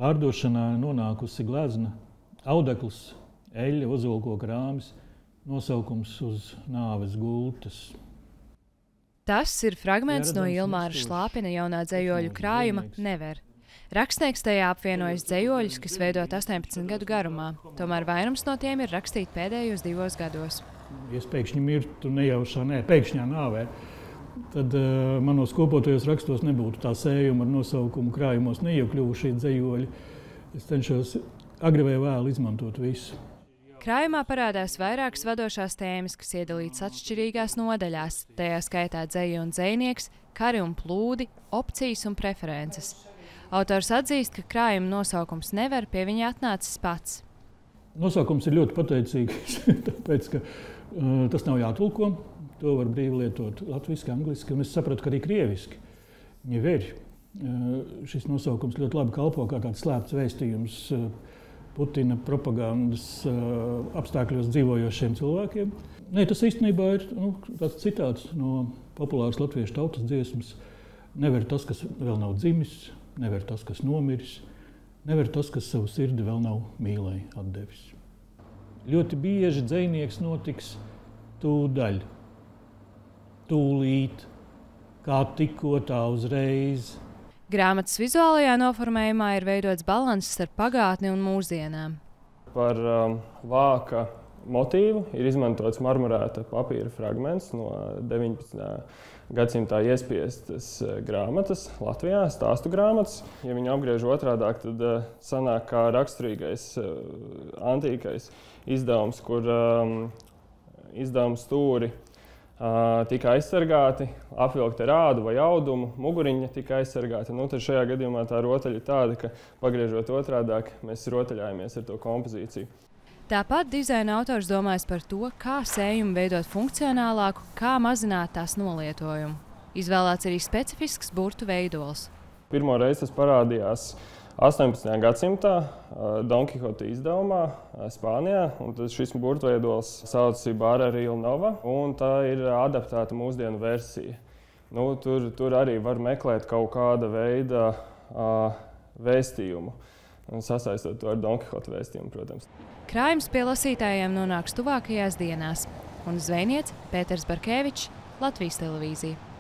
Pārdošanā nonākusi glezna, audekls, eļļa, ozolkoka rāmis, nosaukums uz nāves gultas. Tas ir fragments no Ilmāra Šlāpina jaunā dzejoļu krājuma Never. Rakstnieks tajā apvienojas dzejoļus, kas veidot 18 gadu garumā. Tomēr vairums no tiem ir rakstīti pēdējos 2 gados. Ja es pēkšņi mirtu nejaušā, pēkšņā nāvē, tad manos kopotajos rakstos nebūtu tā sējuma ar nosaukumu krājumos neiekļuvušie dzejoļi. Es cenšos agri vai vēlu izmantot visu. Krājumā parādās vairākas vadošās tēmas, kas iedalītas atšķirīgās nodaļās, tajā skaitā dzeja un dzejnieks, kari un plūdi, opcijas un preferences. Autors atzīst, ka krājuma nosaukums Never pie viņa atnācis pats. Nosaukums ir ļoti pateicīgs, tāpēc, ka tas nav jātulko. To var brīvi lietot latviski, angliski, un es sapratu, ka arī krieviski. Never. Šis nosaukums ļoti labi kalpo kā tāds slēpts vēstījums Putina propagandas apstākļos dzīvojošiem cilvēkiem. Nē, tas īstenībā ir tāds citāts no populāras latviešu tautas dziesmas. Never tas, kas vēl nav dzimis, never tas, kas nomiris, never tas, kas savu sirdi vēl nav mīlei atdevis. Ļoti bieži dzejnieks notiks tūdaļ, tūlīt, kā tikko tā uzreiz. Grāmatas vizuālajā noformējumā ir veidots balanss starp pagātni un mūsdienām. Par vāka motīvu ir izmantots marmorēta papīra fragments no 19. gadsimtā iespiestas grāmatas Latvijā, stāstu grāmatas. Ja viņu apgriež otrādāk, tad sanāk kā raksturīgais antīkais izdevums, kur izdevuma stūri tika aizsargāti, apvilkti ar ādu vai audumu, muguriņa tika aizsargāti. Tad šajā gadījumā tā rotaļa ir tāda, ka pagriežot otrādāk, mēs rotaļājamies ar to kompozīciju. Tāpat dizaina autors domājas par to, kā sējumu veidot funkcionālāku, kā mazināt tās nolietojumu. Izvēlēts arī specifisks burtu veidols. Pirmo reizi tas parādījās 18. gadsimtā Don Quixote izdevumā Spānijā. Šis burtu veidols saucas Ibarra Real Nova, un tā ir adaptēta mūsdienu versija. Tur arī var meklēt kaut kāda veida vēstījumu, sasaistot to ar Don Quixote vēstījumu, protams. Krājums pie lasītājiem nonāks tuvākajās dienās. Un zvejniece Pēters Barkevičs, Latvijas televīzija.